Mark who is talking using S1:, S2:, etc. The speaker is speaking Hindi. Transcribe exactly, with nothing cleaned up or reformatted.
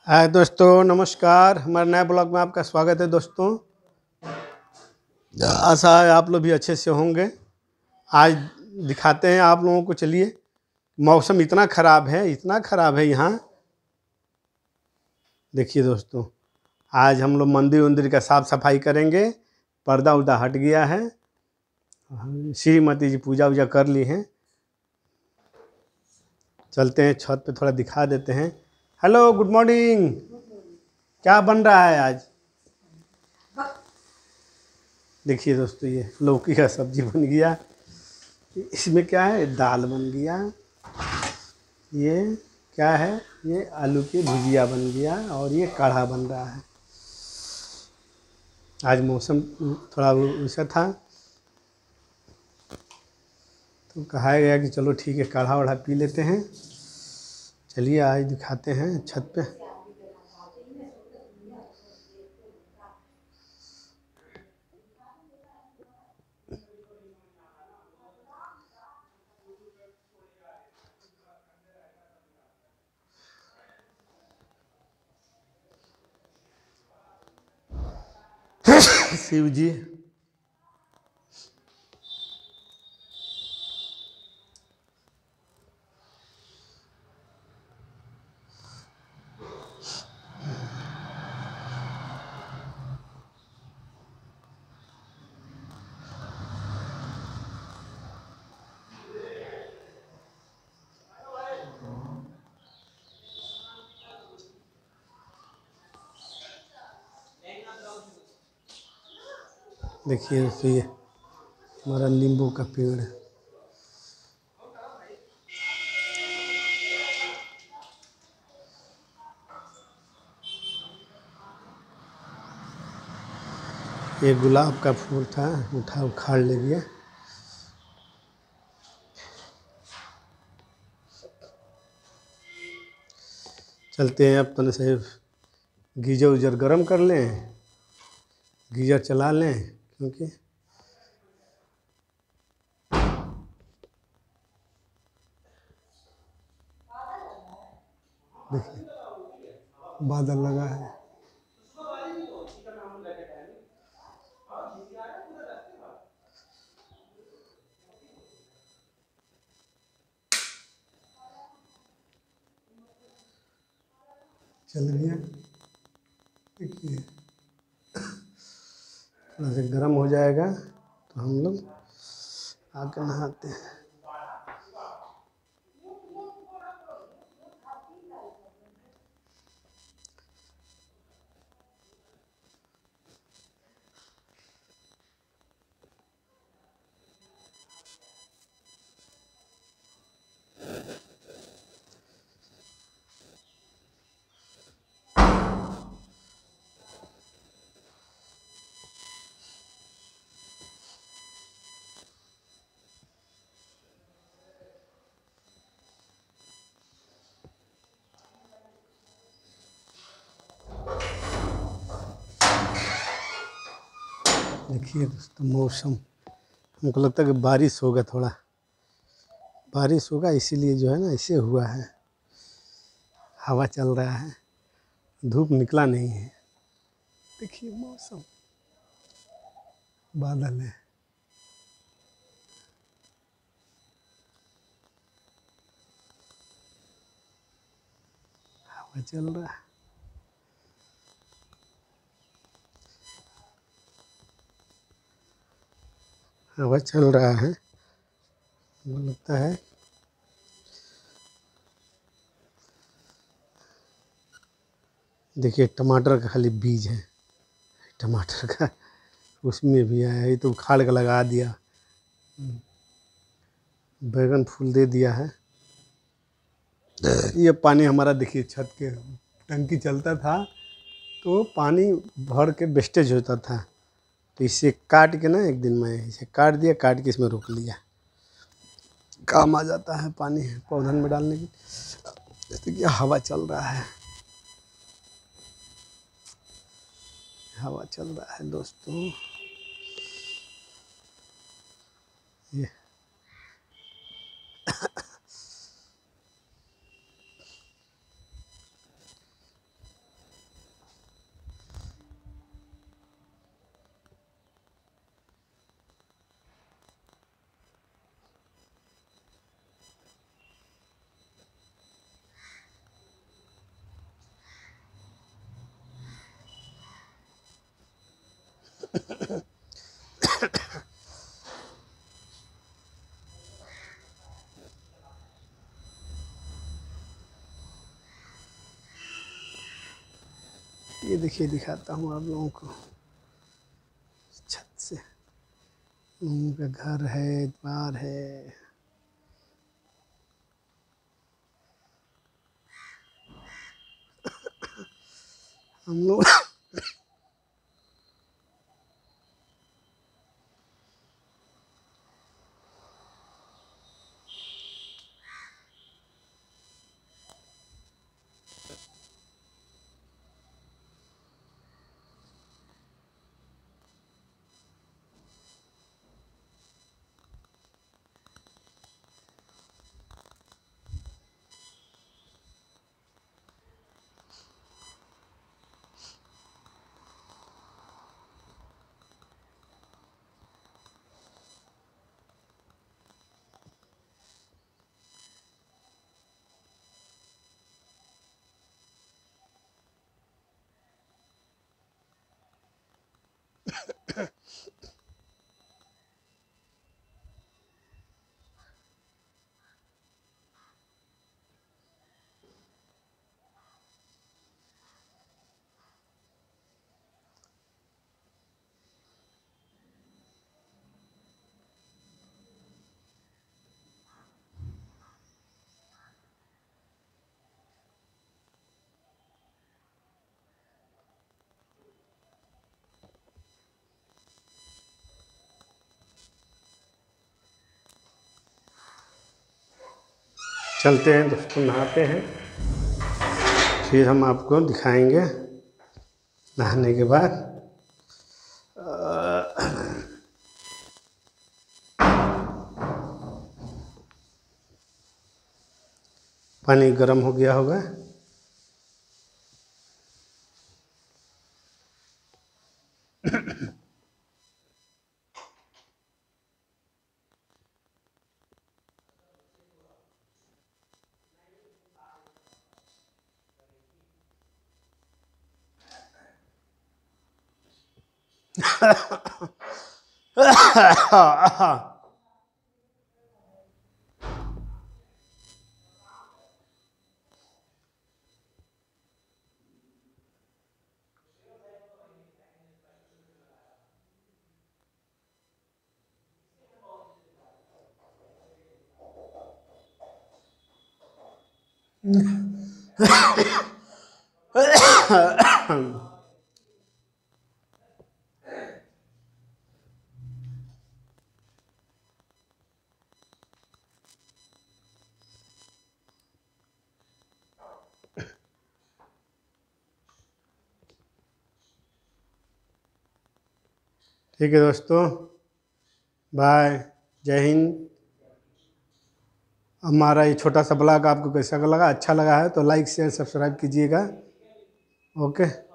S1: हाय दोस्तों, नमस्कार। हमारे नए ब्लॉग में आपका स्वागत है दोस्तों। आशा है आप लोग भी अच्छे से होंगे। आज दिखाते हैं आप लोगों को। चलिए, मौसम इतना ख़राब है, इतना ख़राब है यहाँ। देखिए दोस्तों, आज हम लोग मंदिर वंदिर का साफ़ सफाई करेंगे। पर्दा उर्दा हट गया है। श्रीमती जी पूजा वूजा कर ली हैं। चलते हैं छत पे, थोड़ा दिखा देते हैं। Hello, good morning. क्या बन रहा है आज? देखिए दोस्तों, ये लौकी का सब्जी बन गया। इसमें क्या है, दाल बन गया। ये क्या है, ये आलू की भुजिया बन गया। और ये काढ़ा बन रहा है। आज मौसम थोड़ा वैसा था तो कहा गया कि चलो ठीक है, काढ़ा वाढ़ा पी लेते हैं। चलिए आज दिखाते हैं छत पे। शिव जी, देखिए दोस्तों, ये हमारा नींबू का पेड़ है। ये गुलाब का फूल था, उठा उखाड़ ले गया। चलते हैं, अब तन से गीजर उजर गर्म कर लें, गीजर चला लें। क्योंकि देखिए बादल लगा है। चल गया। देखिए थोड़ा सा गर्म हो जाएगा तो हम लोग आकर नहाते हैं। देखिए दोस्तों, मौसम हमको लगता है कि बारिश होगा। थोड़ा बारिश होगा, इसीलिए जो है ना ऐसे हुआ है। हवा चल रहा है, धूप निकला नहीं है। देखिए मौसम, बादल है। हवा चल रहा है। हवा चल रहा है, मुझे लगता है। देखिए टमाटर का खाली बीज है, टमाटर का उसमें भी आया। ये तो उखाड़ के लगा दिया। बैगन फूल दे दिया है। ये पानी हमारा देखिए, छत के टंकी चलता था तो पानी भर के वेस्टेज होता था। तो इसे काट के ना, एक दिन मैं इसे काट दिया, काट के इसमें रोक लिया। काम आ जाता है पानी पौधन में डालने की। जैसे कि हवा चल रहा है, हवा चल रहा है दोस्तों। ये ये देखिए, दिखाता हूँ आप लोगों को छत से। हम का घर है, द्वार है। हम लोग चलते हैं दोस्तों, नहाते हैं, फिर हम आपको दिखाएंगे नहाने के बाद। पानी गर्म हो गया होगा। ठीक है दोस्तों, बाय, जय हिंद। हमारा ये छोटा सा ब्लॉग आपको कैसा लगा? अच्छा लगा है तो लाइक शेयर सब्सक्राइब कीजिएगा। ओके।